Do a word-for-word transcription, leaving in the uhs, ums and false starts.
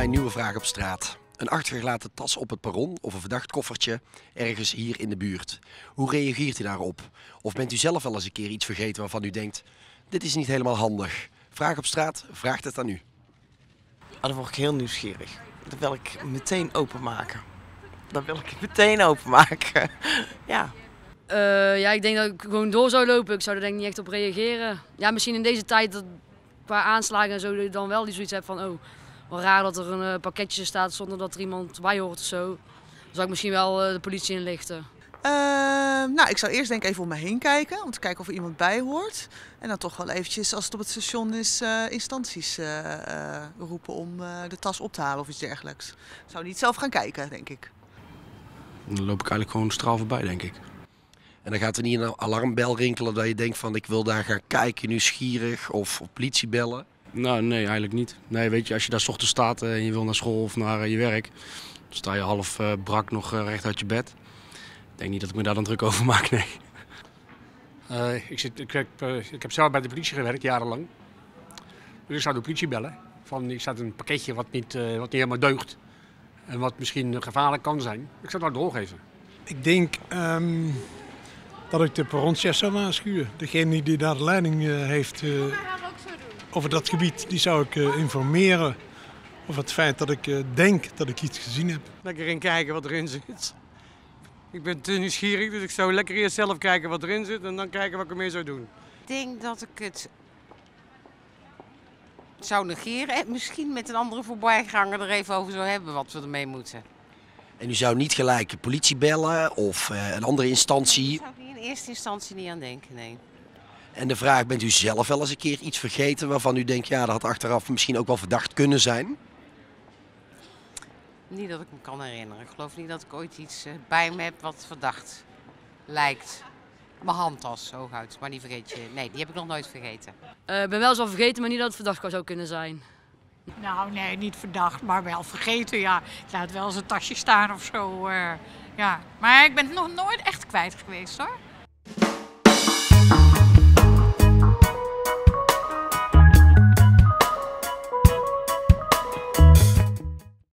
mijn nieuwe vraag op straat. Een achtergelaten tas op het perron of een verdacht koffertje ergens hier in de buurt. Hoe reageert u daarop? Of bent u zelf wel eens een keer iets vergeten waarvan u denkt, dit is niet helemaal handig? Vraag op straat, vraagt het aan u. Oh, dan word ik heel nieuwsgierig. Dat wil ik meteen openmaken. Dan wil ik het meteen openmaken. Ja. Uh, ja, ik denk dat ik gewoon door zou lopen. Ik zou er denk ik niet echt op reageren. Ja, misschien in deze tijd dat, qua aanslagen en zo, dat je dan wel zoiets hebt van, oh, wel raar dat er een uh, pakketje staat zonder dat er iemand bij hoort of zo. Dan zou ik misschien wel uh, de politie inlichten. Uh, nou, ik zou eerst denk ik even om me heen kijken, om te kijken of er iemand bij hoort. En dan toch wel eventjes, als het op het station is, uh, instanties uh, uh, roepen om uh, de tas op te halen of iets dergelijks. Ik zou niet zelf gaan kijken, denk ik. Dan loop ik eigenlijk gewoon straal voorbij, denk ik. En dan gaat er niet een alarmbel rinkelen dat je denkt van, ik wil daar gaan kijken, nieuwsgierig, of, of politie bellen? Nou, nee, eigenlijk niet. Nee, weet je, als je daar 's ochtends staat en je wil naar school of naar uh, je werk, dan sta je half uh, brak nog uh, recht uit je bed. Ik denk niet dat ik me daar dan druk over maak, nee. Uh, ik, zit, ik, heb, uh, ik heb zelf bij de politie gewerkt, jarenlang. Dus ik zou de politie bellen. Van, ik staat een pakketje wat niet, uh, wat niet helemaal deugt. En wat misschien gevaarlijk kan zijn. Ik zou het nou doorgeven. Ik denk um, dat ik de perronchef zou waarschuwen. Degene die daar de leiding uh, heeft uh, over dat gebied, die zou ik uh, informeren over het feit dat ik uh, denk dat ik iets gezien heb. Lekker in kijken wat erin zit. Ik ben te nieuwsgierig, dus ik zou lekker eerst zelf kijken wat erin zit en dan kijken wat ik ermee zou doen. Ik denk dat ik het zou negeren en misschien met een andere voorbijganger er even over zou hebben wat we ermee moeten. En u zou niet gelijk de politie bellen of uh, een andere instantie? Daar zou ik niet in eerste instantie niet aan denken, nee. En de vraag, bent u zelf wel eens een keer iets vergeten waarvan u denkt, ja, dat had achteraf misschien ook wel verdacht kunnen zijn? Niet dat ik me kan herinneren. Ik geloof niet dat ik ooit iets bij me heb wat verdacht lijkt. Mijn handtas, hooguit, maar die vergeet je. Nee, die heb ik nog nooit vergeten. Ik uh, ben wel eens al vergeten, maar niet dat het verdacht zou kunnen zijn. Nou, nee, niet verdacht, maar wel vergeten, ja. Ik laat wel eens een tasje staan of zo, uh, ja. Maar ik ben het nog nooit echt kwijt geweest, hoor.